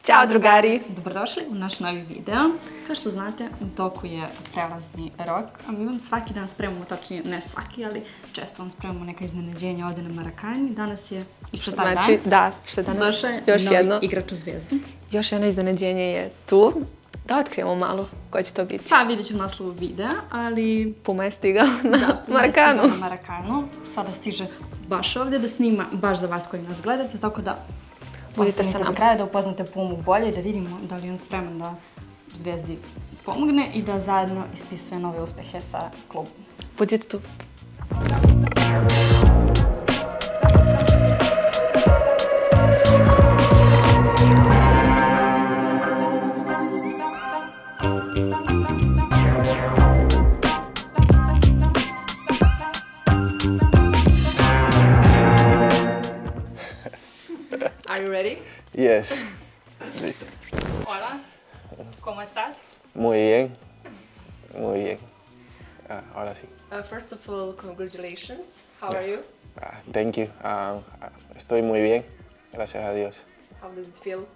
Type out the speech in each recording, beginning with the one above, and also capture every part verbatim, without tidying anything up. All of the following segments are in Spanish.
Ćao drugari! Dobrodošli u naš novi video. Kao što znate, u toku je prelazni rok, a mi vam svaki dan spremamo, točnije ne svaki, ali često vam spremamo neka iznenađenja ovdje na Marakani. Danas je isto tak dan. Znači, da, što je danas Došao je još novi jedno. igrač u Zvezdu. Još jedno iznenađenje je tu. Da otkrijemo malo ko će to biti. Pa vidjet ćemo naslovu videa, ali... Puma je stigao na da, Puma Marakanu. je stigao na Marakanu. Sada stiže baš ovdje da snima, baš za vas koji nas gledate, tako da... Budite sa Ostanite nama. do kraja da upoznate Pumu bolje i da vidimo da li je on spreman da Zvezdi pomogne i da zajedno ispisuje nove uspehe sa klubom. Budite tu. Are you ready? Yes. Hola, ¿cómo estás? Muy bien. Muy bien. Ah, ahora sí. Uh, first of all, congratulations. How are you? Ah, thank you. Ah, ah, estoy muy bien. Gracias a Dios. How does it feel?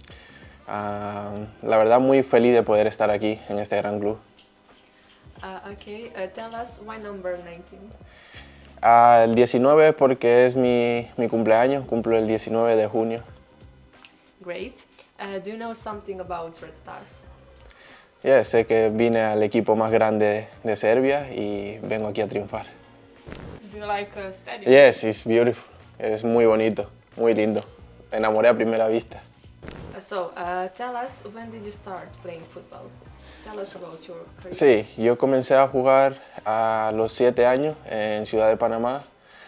Ah, la verdad, muy feliz de poder estar aquí en este gran club. Uh, okay, uh, tell us why number nineteen? Ah, el diecinueve porque es mi, mi cumpleaños. Cumplo el diecinueve de junio. Great. Uh, do you know something about Red Star? Yeah, sé que vine al equipo más grande de Serbia y vengo aquí a triunfar. Do you like uh, stadium? Yes, it's beautiful. Es muy bonito, muy lindo. Me enamoré a primera vista. Uh, so, uh, tell us, when did you start playing football? Tell us about your career. Sí, yo comencé a jugar a los siete años en Ciudad de Panamá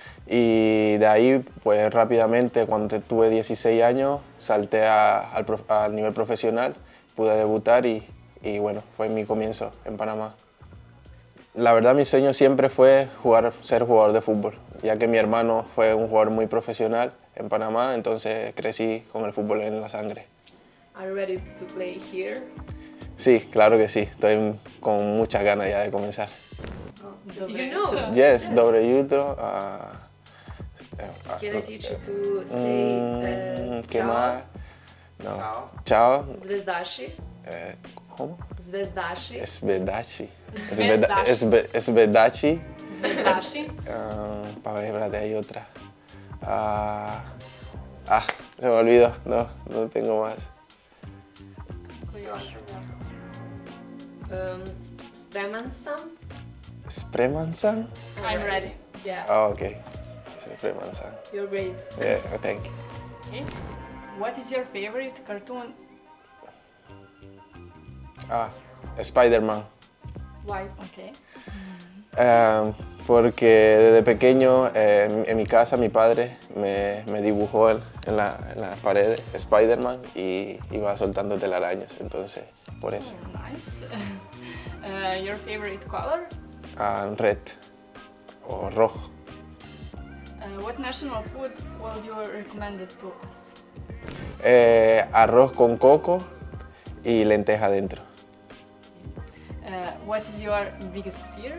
y de ahí, pues rápidamente, cuando tuve dieciséis años, salté a- al, prof- al nivel profesional, pude debutar y, y bueno, fue mi comienzo en Panamá. La verdad, mi sueño siempre fue jugar, ser jugador de fútbol, ya que mi hermano fue un jugador muy profesional en Panamá, entonces crecí con el fútbol en la sangre. Are you ready to play here? Sí, claro que sí, estoy con muchas ganas ya de comenzar. You know. Yes, dobre jutro. ah, eh, ah, Can I no, teach you to say mm, uh, ¿Qué ciao? más? No. Chao. Zvezdaši. Eh, ¿Cómo? Zvezdaši. Esbedachi. Zvezdaši. Esbe- Esbedachi. Zvezdaši. Ah, para ver, espérate, hay otra. Ah, ah, se me olvidó. No, no tengo más. Um, spreman sam. Spremansan? I'm ready. Yeah, Ah, ok. Spremansan. you're great. Yeah, thank you. Okay. What is your favorite cartoon? Ah, Spider-Man. Why? Okay. Eh, porque desde pequeño eh, en, en mi casa mi padre me, me dibujó en, en la, en las paredes Spider-Man y iba soltando telarañas, entonces por eso. Nice. Uh, your favorite color? Ah, red o rojo. Uh, what national food will you recommend it to us? Eh, arroz con coco y lenteja dentro. Uh, what is your biggest fear?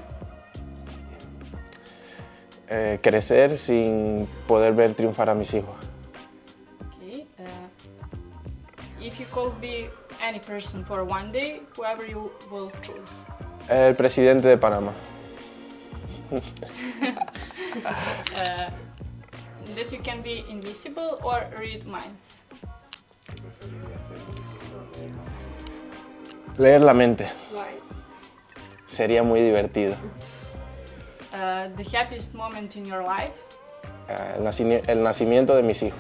Eh, crecer sin poder ver triunfar a mis hijos. Okay. Uh, if you could be any person for one day, whoever you will choose. El presidente de Panamá. Uh, that you can be invisible or read minds. Leer la mente. Why? Sería muy divertido. Uh, the happiest moment in your life? Eh, el, naci- el nacimiento de mis hijos.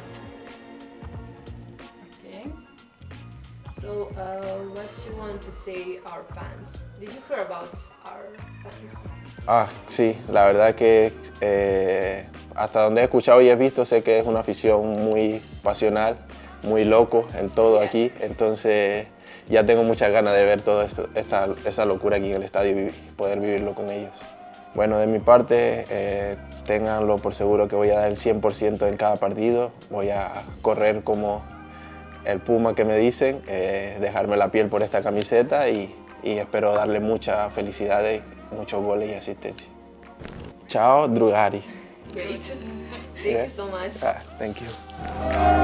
Okay. So, uh, what you want to say our fans? Did you hear about our fans? Ah, sí, la verdad que eh, hasta donde he escuchado y he visto sé que es una afición muy pasional, muy loco en todo aquí, entonces ya tengo muchas ganas de ver toda esto- esta, esa locura aquí en el estadio y vi- poder vivirlo con ellos. Bueno, de mi parte, eh, ténganlo por seguro que voy a dar el cien por ciento en cada partido, voy a correr como el Puma que me dicen, eh, dejarme la piel por esta camiseta y, y espero darle mucha felicidad y muchos goles y asistencia. Chao, drugari. Great. Thank Yeah. you so much. Ah, thank you.